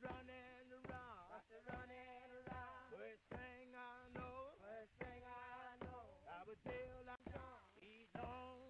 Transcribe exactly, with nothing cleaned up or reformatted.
running around. got to running around. First thing I know, First thing I know, I would tell I'm John, he's on